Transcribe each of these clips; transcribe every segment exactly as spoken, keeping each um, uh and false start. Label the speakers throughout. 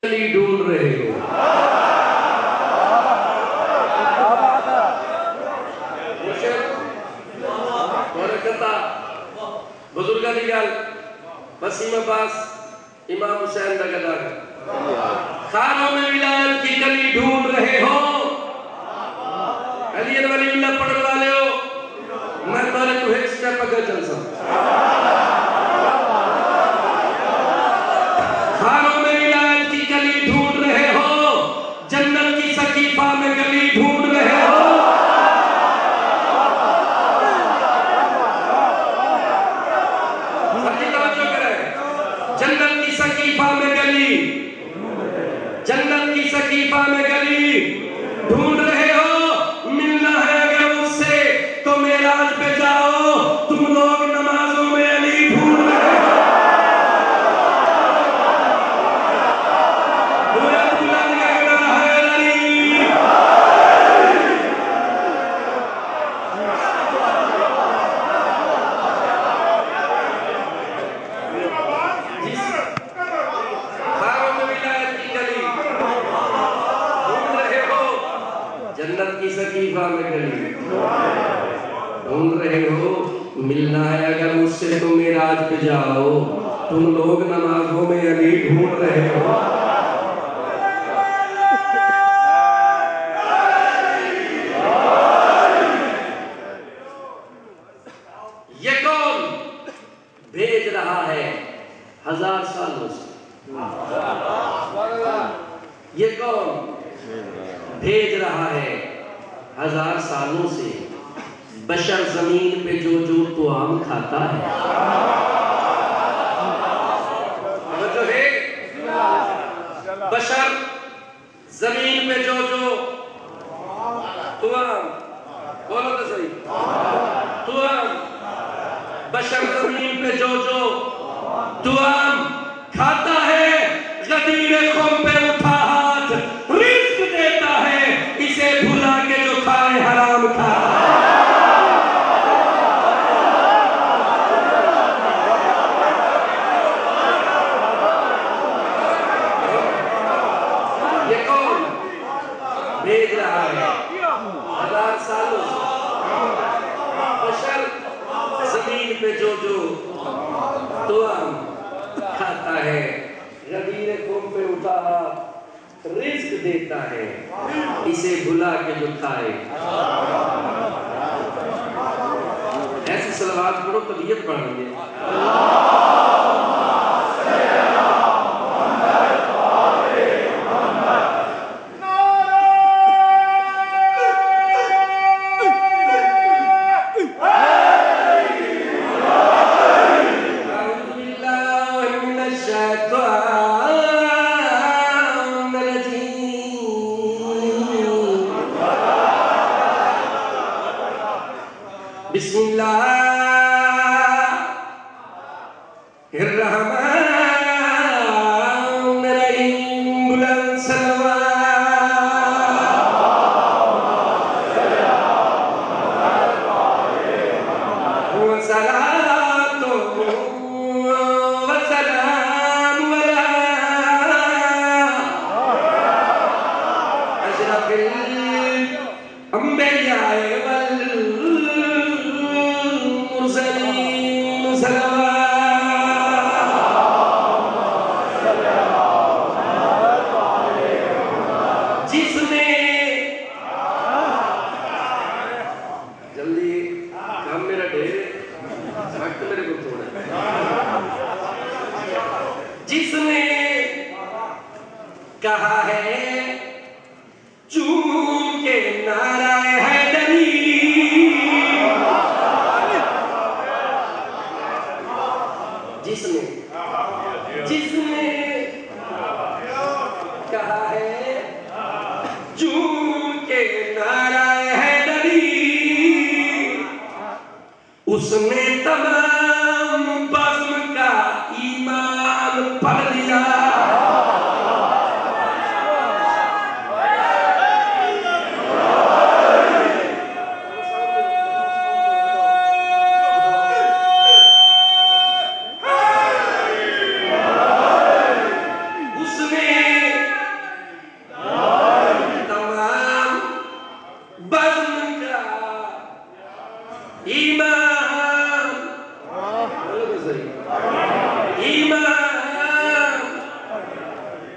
Speaker 1: ढूंढ रहे हो। बुजुर्ग की गल वसीम अब्बास इमाम हुसैन का गदा खानों में विलायत की कली ढूंढ रहे हो। अली वलीउल्लाह पढ़ने वाले हो, मैं तुम्हारे तो एक स्टेप अगर चल सकता। खानों में विलायत की कली ढूंढ रहे हो, जन्नत की सकीफा में गली ढूंढ रहे हो। जन्नत की सकीफा में गली, जन्नत की सकीफा में गली ढूंढ रहे हो। मिलना है अगर उससे तो मेराज पे जाओ, तुम लोग नमाजों में अली ढूंढ रहे हो। जन्नत की सकीफा में गली ढूंढ रहे हो। मिलना है अगर मुझसे तो मेराज पे जाओ, तुम लोग नमाजों में अली ढूंढ रहे हो। ये कौन भेज रहा है हजार सालों से? ये कौन भेज रहा है हजार सालों से? बशर जमीन पे जो जो तो आम खाता है, जो है बशर जमीन पे जो जो तो आम, बोलो तो सही, तो आम बशर जमीन पे जो जो तो आम खाता है। गदीरे खुम पे उठा हाथ रिस्क देता है, इसे भुला के जो खाए हराम खाता है। ये कौन भेज रहा है हजार सालों बशर जमीन पे जो जो तो आम खाता है। गदीरे खुम पे उठा हाथ रिस्क देता है, इसे भुला के जो खाए। ऐसी सलवात पढ़ो तबीयत बढ़ रही है। कहा है चूम के नाराए हैदरी, जिसने जिसने कहा है चूम के नाराए हैदरी, उसने तमाम बज़्म का ईमान पढ़ लिया। उसने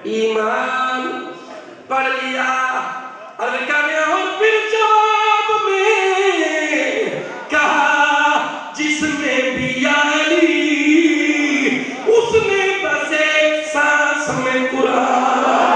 Speaker 1: ईमान पढ़ लिया अरकाने और फिर जवाब में कहा जिसमें भी यारी उसने बस एक सांस में कुरान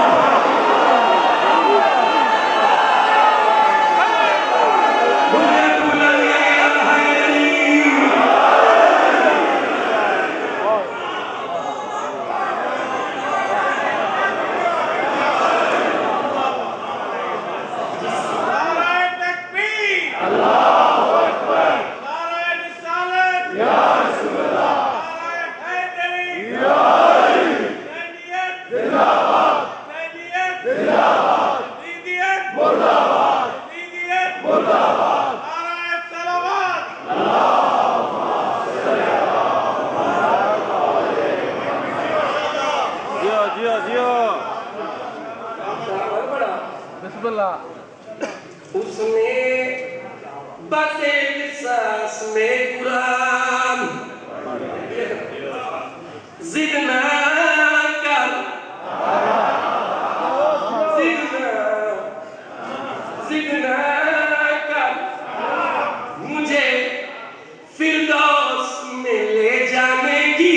Speaker 1: उसने बस एक सांस में कुरान जिद ना कर जिद ना जिद ना कर मुझे फिरदौस में ले जाने की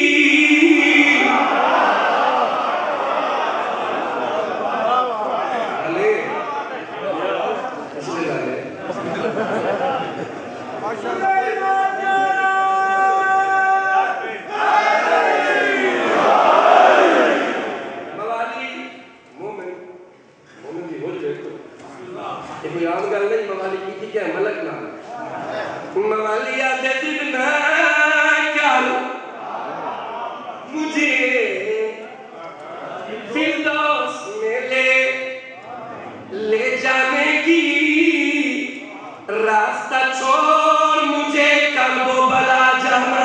Speaker 1: रास्ता छोड़ मुझे कर्बो बला जाना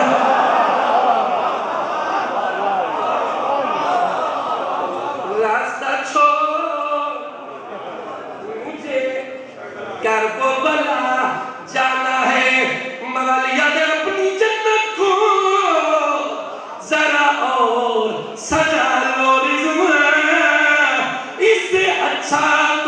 Speaker 1: रास्ता छोड़ मुझे कर्बो बला जाना है मगर याद अपनी जन्नत को जरा और सजा लो रिज़्वान इससे अच्छा